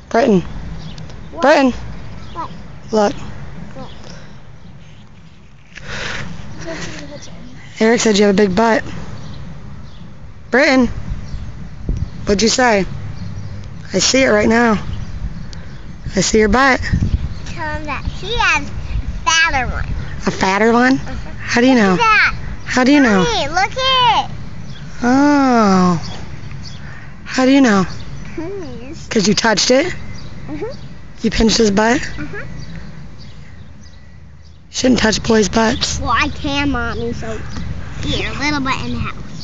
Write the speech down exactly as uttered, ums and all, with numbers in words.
Britton. What? Britton. What? Look. What? Eric said you have a big butt. Britton. What'd you say? I see it right now. I see your butt. Tell him that he has a fatter one. A fatter one? Uh-huh. How do you know? Look at that. How do you know? Mommy, look at it. Oh. How do you know? Please. Because you touched it? Uh-huh. You pinched his butt? Uh-huh. Shouldn't touch boys' butts. Well, I can, Mommy, so get your little butt in the house.